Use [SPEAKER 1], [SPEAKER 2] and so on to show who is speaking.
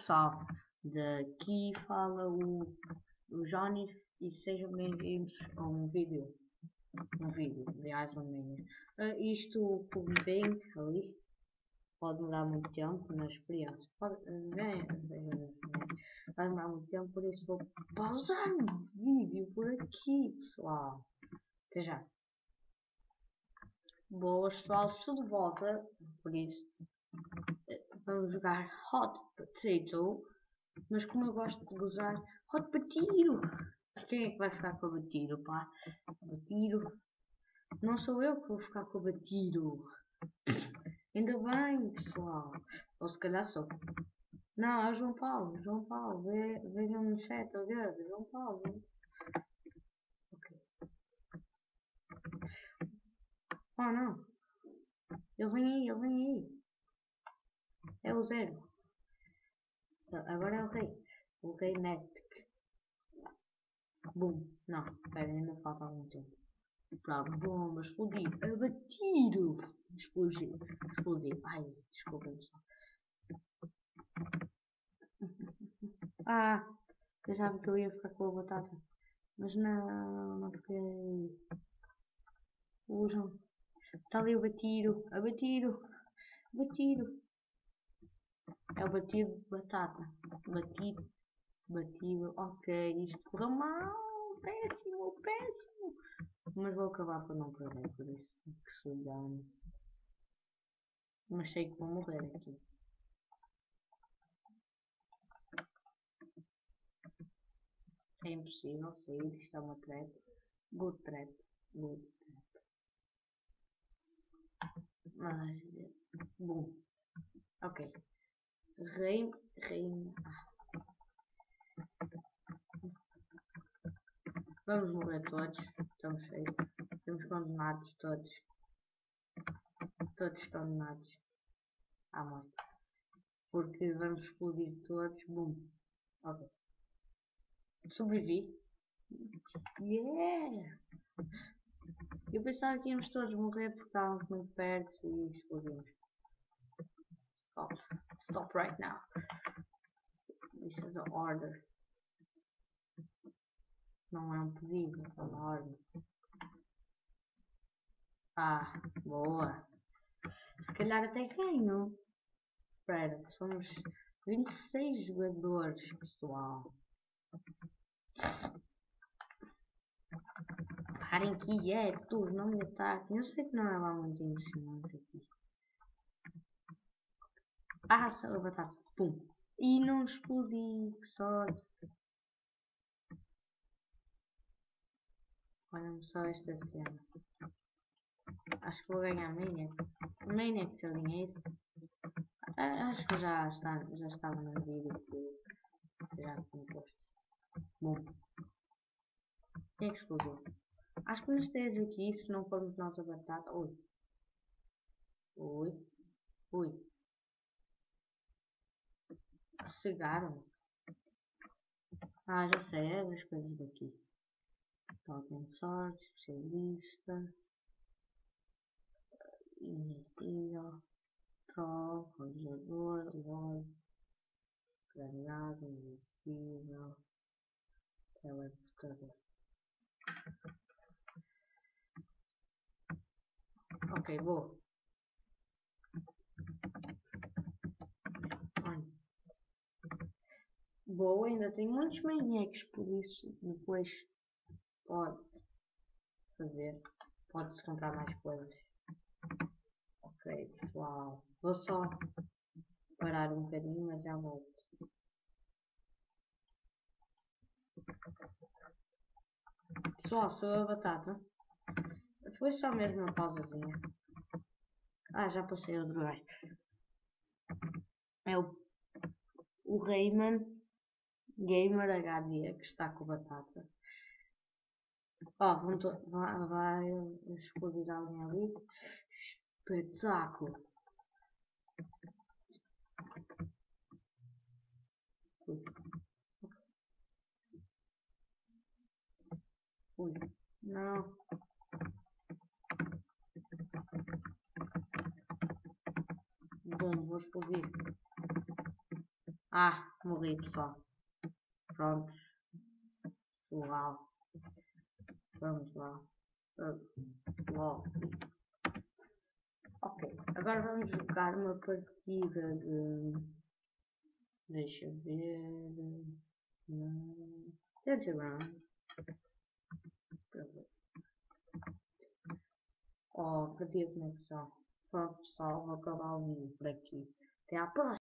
[SPEAKER 1] pessoal, daqui fala o Johnny e sejam bem-vindos a um vídeo, aliás, um mini. Isto, como veem ali, pode demorar muito tempo na experiência, vai demorar muito tempo, por isso vou pausar o vídeo por aqui, pessoal. Até já. Boas, pessoal, estou de volta, por isso vamos jogar Hot Potato, mas como eu gosto de usar Hot Potato, quem é que vai ficar com o batido, pá? Batido? Não sou eu que vou ficar com o batido. Ainda bem, pessoal. Ou se calhar sou. Não, é o João Paulo. João Paulo, vejam no chat a ver. João Paulo. Ok. Oh, não. Ele vem aí. É o Zero. Agora é o Rei. O Rei Netic. Bum. Não, espera, ainda falta algum tempo. Para a bomba explodir. Abatido. Explodir. Ai, desculpa, pessoal. Ah, pensava que eu ia ficar com a batata. Mas não fiquei. Usam. Está ali o batido. Abatido. É o batido de batata. Batido. Ok, isto correu mal. Péssimo. Mas vou acabar por não perder, por isso que se dane. Mas sei que vou morrer aqui. É impossível sair, isto é uma trap. Good trap. Mas, bom. Ok. Reina. Vamos morrer todos. Estamos feitos. Estamos condenados todos. Todos condenados à morte. Porque vamos explodir todos. Bum. Ok. Sobrevivi. Yeah! Eu pensava que íamos todos morrer porque estávamos muito perto e explodimos. Stop right now. This is an order. Não é um pedido, é uma ordem. Ah, boa. Se calhar até ganho. Espera, somos 26 jogadores, pessoal. Parem quietos, não me ataquem. Eu sei que não é lá muito impressionante aqui. Ah, só a batata. Pum. E não explodi. Que sorte. Olha-me só esta cena. Acho que vou ganhar Maniacs. Maniacs é o dinheiro. Acho que já estava no vídeo que já tinha posto. Bom. Quem é que explodiu? Acho que nas teias aqui, se não formos nós a batata. Ui. Cegaram. Ah, já sei, é das coisas daqui. Totem sorte, especialista. Invisível. Troll, congelador, log. Granada, invisível. Teleportador. Ok, vou. Boa, ainda tem muitos maniacos, por isso depois pode-se comprar mais coisas. Ok, pessoal, vou só parar um bocadinho, mas já volto. Pessoal, sou a batata. Foi só mesmo uma pausazinha. Ah, já passei outro gajo. É o Rayman Gamer HD que está com batata. Ó, vai explodir alguém ali. Espetáculo. Ui, não. Bom, vou explodir. Ah, Morri, pessoal. Pronto. Uau. Vamos lá. Uau. Ok. Agora vamos jogar uma partida de... Deixa eu ver... Instagram. Oh, perdi a conexão. Pronto, pessoal, vou acabar o vídeo por aqui. Até à próxima.